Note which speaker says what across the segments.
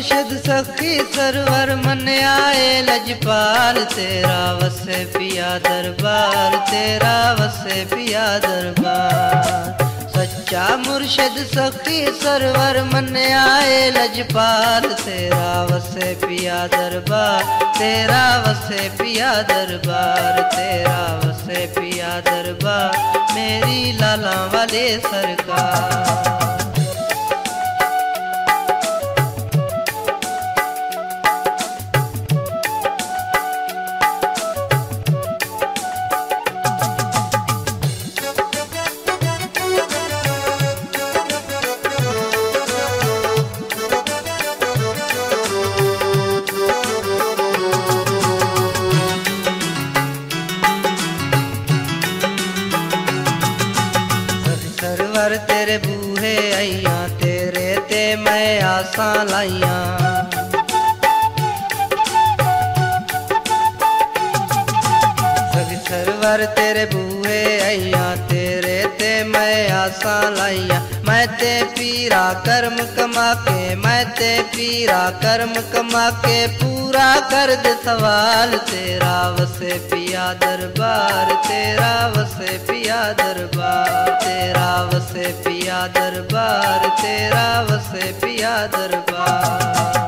Speaker 1: मुर्शिद सखी सरवर मन आए लजपाल, तेरा वसे पिया दरबार, तेरा वसे पिया दरबार। सच्चा मुर्शिद सखी सरवर मन आए लजपाल, तेरा वसे पिया दरबार, तेरा वसे पिया दरबार, तेरा वसे पिया दरबार, मेरी लाला वाले सरकार। सरवर तेरे बूहे आइया, तेरे ते मैं आसां लाइया। सरवर तेरे बूहे आइया, तेरे ते मैं आसां लाइया। मैं ते पीरा कर्म कमा के, मैं ते पीरा कर्म कमा के पूरा कर दे सवाल, तेरा वसे पिया दरबार, तेरा वसे पिया दरबार, तेरा वसे पिया दरबार, तेरा वसे पिया दरबार।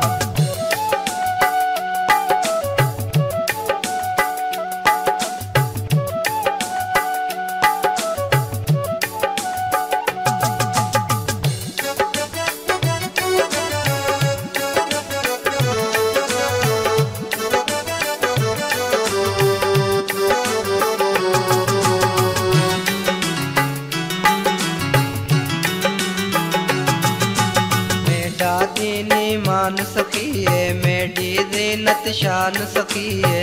Speaker 1: दीनी मान सखिए, मेरी ज़ीनत शान सखिए।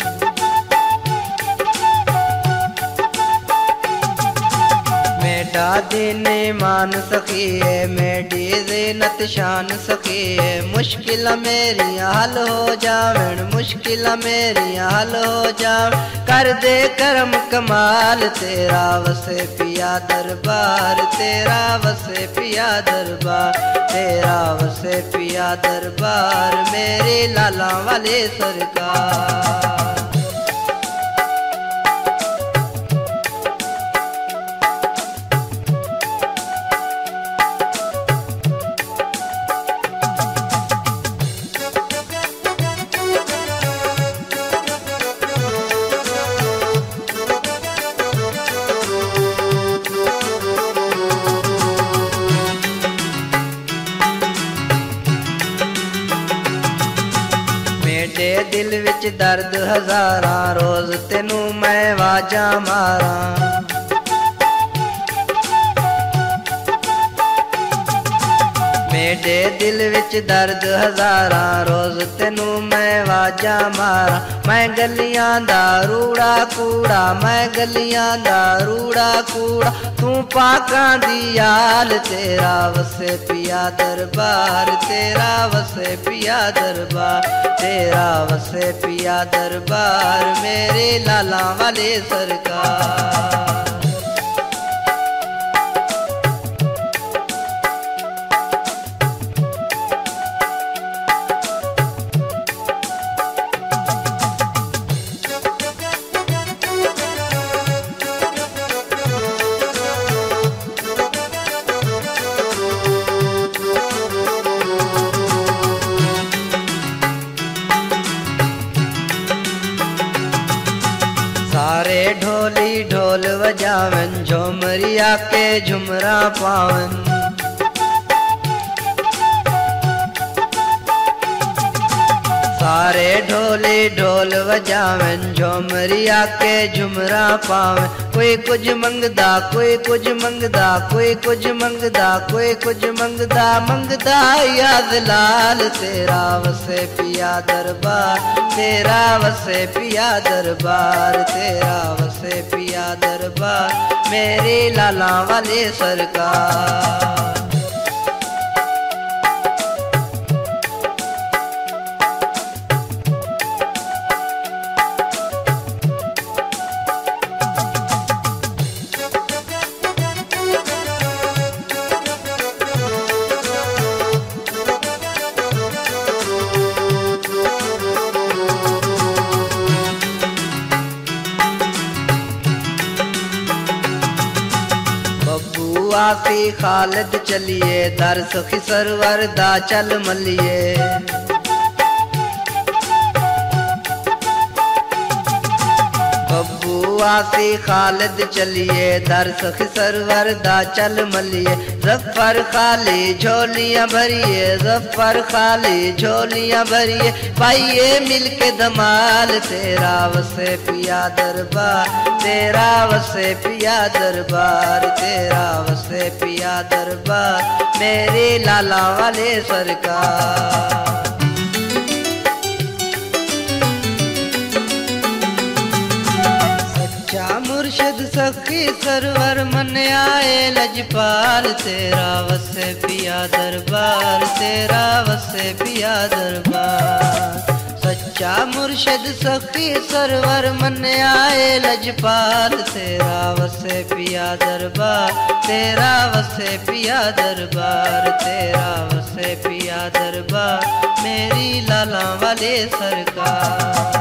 Speaker 1: मेरा दीनी मान सखिए, मेरी ज़ीनत शान सखिए। मुश्किल मेरी हल हो जावन, मुश्किल मेरी हल हो जावन, कर दे करम कमाल, तेरा वसे पिया दरबार, तेरा वसे पिया दरबार, तेरा वसे पिया दरबार, मेरे लाला वाले सरकार। मेरे दिल विच दर्द हजारा, रोज तेनू मैं वाजा मारा। मेरे दिल विच दर्द हजारा, रोज तेनू मैं वाजा मारा। मैं गलियां दा रूड़ा कूड़ा, मैं गलियां दा रूड़ा कूड़ा, तू पाकां दी याल, तेरा वसे पिया दरबार, तेरा वसे पिया दरबार, तेरा वसे पिया दरबार, मेरे लाला वाले सरकार। सारे ढोली ढोल बजावन, झुमरिया के झुमरा पावन। सारे ढोली ढोल बजावन, झुमरिया के झुमरा पावन। कोई कुछ मंगदा, कोई कुछ मंगदा, कोई कुछ मंगदा, कोई कुछ मंगदा, मंगदा याद लाल, तेरा वसे पिया दरबार, तेरा वसे पिया दरबार, तेरा वसे पिया दरबार, मेरे लाला वाले सरकार। आसी खालिद चलिए दर सुखी सरवर दा चल मलिए बब्बू आसी खालिद चलिए दर सुखी सरवर दा चल मलिए जफर खाली झोलियां भरिए जफर खाली झोलियां भरिए पाइए मिलके धमाल तेरा वसे पिया दरबार तेरा वसे पिया दरबार तेरा वसे पिया दरबार मेरे लाला वाले सरकार मुर्शिद सखी सरवर मन आए लजपाल तेरा वसे पिया दरबार तेरा वसे पिया दरबार सच्चा मुर्शिद सखी सरवर मन आए लजपाल तेरा वसे पिया दरबार तेरा वसे पिया दरबार तेरा वसे पिया दरबार मेरी लाला वाले सरकार।